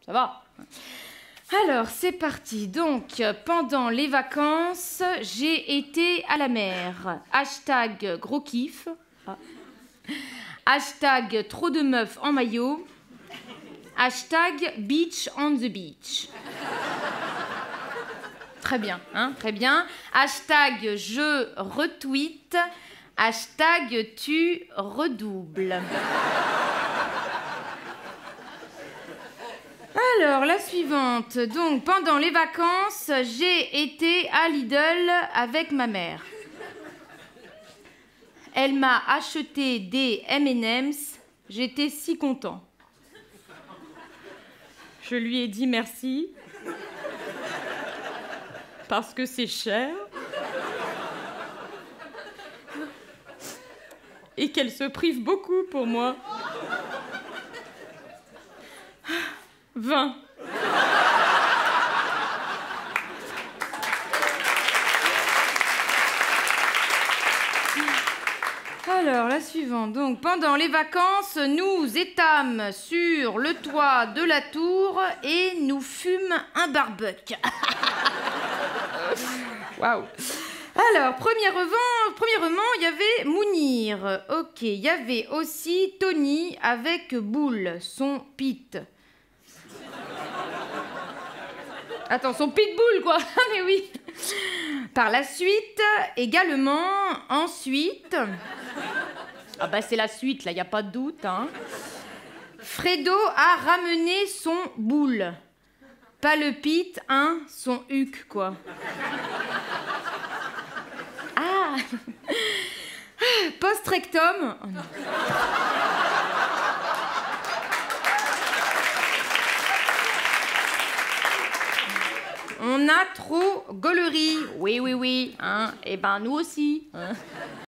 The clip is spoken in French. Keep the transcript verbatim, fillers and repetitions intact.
Ça va. Alors, c'est parti. Donc, pendant les vacances, j'ai été à la mer. Hashtag gros kiff. Ah. Hashtag trop de meufs en maillot. Hashtag beach on the beach. Très bien, hein, très bien. Hashtag je retweet. Hashtag tu redoubles. Alors, la suivante. Donc, pendant les vacances, j'ai été à Lidl avec ma mère. Elle m'a acheté des M and M's. J'étais si content. Je lui ai dit merci. Parce que c'est cher. Et qu'elle se prive beaucoup pour moi. vingt. Alors, la suivante. Donc, pendant les vacances, nous étâmes sur le toit de la tour et nous fûmes un barbecue. Waouh. Alors, premièrement, premièrement, il y avait Mounir. Ok, il y avait aussi Tony avec Boule, son pit. Attends, son pitbull, quoi. Mais oui. Par la suite, également, ensuite... Ah bah c'est la suite, là, il n'y a pas de doute, hein. Fredo a ramené son boule. Pas le pit, hein, son huc, quoi. Ah. Post-rectum. Oh non. On a trop gaulerie. Oui, oui, oui. Hein. Eh ben, nous aussi. Hein.